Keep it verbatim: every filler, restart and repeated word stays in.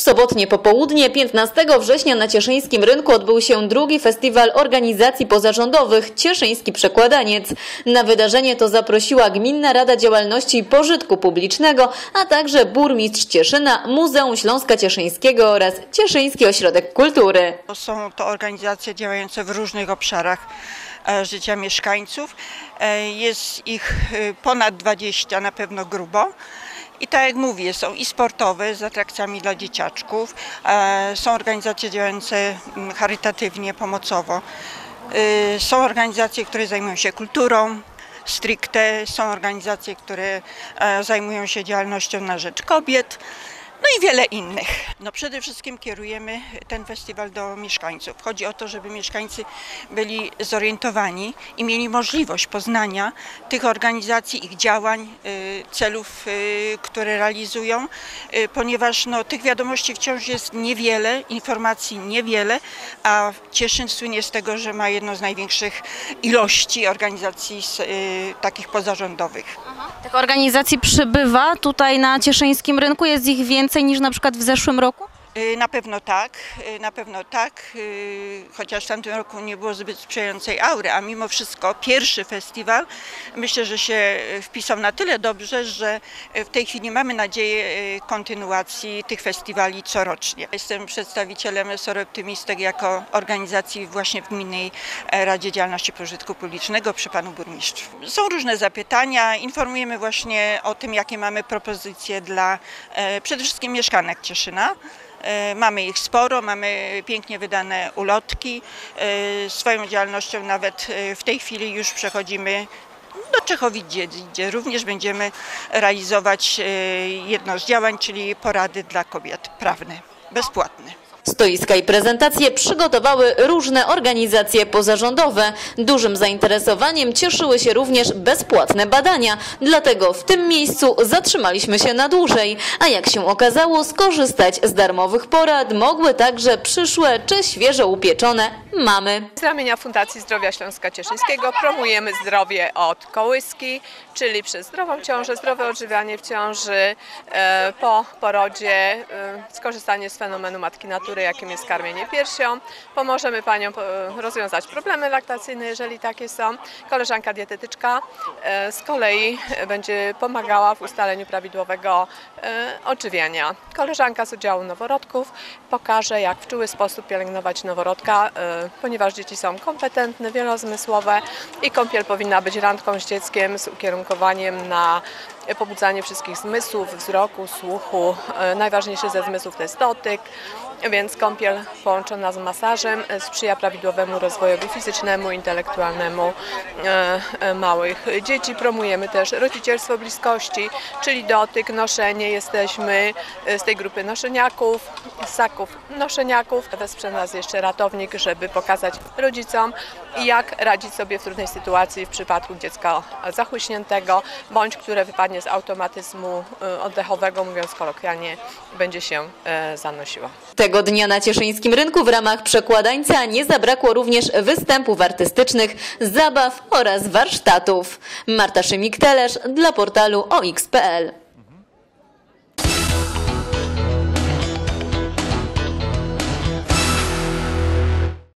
sobotnie popołudnie piętnastego września na Cieszyńskim Rynku odbył się drugi festiwal organizacji pozarządowych Cieszyński Przekładaniec. Na wydarzenie to zaprosiła Gminna Rada Działalności Pożytku Publicznego, a także burmistrz Cieszyna, Muzeum Śląska Cieszyńskiego oraz Cieszyński Ośrodek Kultury. Są to organizacje działające w różnych obszarach życia mieszkańców. Jest ich ponad dwadzieścia, na pewno grubo. I tak jak mówię, są i sportowe z atrakcjami dla dzieciaczków, są organizacje działające charytatywnie, pomocowo, są organizacje, które zajmują się kulturą stricte, są organizacje, które zajmują się działalnością na rzecz kobiet, no i wiele innych. No przede wszystkim kierujemy ten festiwal do mieszkańców. Chodzi o to, żeby mieszkańcy byli zorientowani i mieli możliwość poznania tych organizacji, ich działań, celów, które realizują, ponieważ no, tych wiadomości wciąż jest niewiele, informacji niewiele, a Cieszyn słynie z tego, że ma jedną z największych ilości organizacji takich pozarządowych. Tych organizacji przybywa tutaj na Cieszyńskim Rynku, jest ich więcej niż na przykład w zeszłym roku? Na pewno tak, na pewno tak, chociaż w tamtym roku nie było zbyt sprzyjającej aury, a mimo wszystko pierwszy festiwal myślę, że się wpisał na tyle dobrze, że w tej chwili mamy nadzieję kontynuacji tych festiwali corocznie. Jestem przedstawicielem Soroptymistek jako organizacji właśnie w Gminnej Radzie Działalności Pożytku Publicznego przy panu burmistrzu. Są różne zapytania, informujemy właśnie o tym, jakie mamy propozycje dla przede wszystkim mieszkanek Cieszyna. Mamy ich sporo, mamy pięknie wydane ulotki. Swoją działalnością nawet w tej chwili już przechodzimy do Czechowic-Dziedzin, gdzie również będziemy realizować jedno z działań, czyli porady dla kobiet prawne, bezpłatne. Stoiska i prezentacje przygotowały różne organizacje pozarządowe. Dużym zainteresowaniem cieszyły się również bezpłatne badania, dlatego w tym miejscu zatrzymaliśmy się na dłużej. A jak się okazało, skorzystać z darmowych porad mogły także przyszłe czy świeżo upieczone mamy. Z ramienia Fundacji Zdrowia Śląska Cieszyńskiego promujemy zdrowie od kołyski, czyli przez zdrową ciążę, zdrowe odżywianie w ciąży, po porodzie, skorzystanie z fenomenu matki natury, jakim jest karmienie piersią. Pomożemy paniom rozwiązać problemy laktacyjne, jeżeli takie są. Koleżanka dietetyczka z kolei będzie pomagała w ustaleniu prawidłowego odżywiania. Koleżanka z udziału noworodków pokaże, jak w czuły sposób pielęgnować noworodka, ponieważ dzieci są kompetentne, wielozmysłowe i kąpiel powinna być randką z dzieckiem z ukierunkowaniem na pobudzanie wszystkich zmysłów, wzroku, słuchu. Najważniejszy ze zmysłów to jest dotyk, więc kąpiel połączona z masażem sprzyja prawidłowemu rozwojowi fizycznemu, intelektualnemu małych dzieci. Promujemy też rodzicielstwo bliskości, czyli dotyk, noszenie. Jesteśmy z tej grupy noszeniaków, ssaków noszeniaków. Wesprze nas jeszcze ratownik, żeby pokazać rodzicom, jak radzić sobie w trudnej sytuacji w przypadku dziecka zachłyśniętego, bądź które wypadnie z automatyzmu oddechowego, mówiąc kolokwialnie, będzie się zanosiło. Tego dnia na Cieszyńskim Rynku w ramach Przekładańca nie zabrakło również występów artystycznych, zabaw oraz warsztatów. Marta Szymik-Telesz dla portalu o x kropka p l.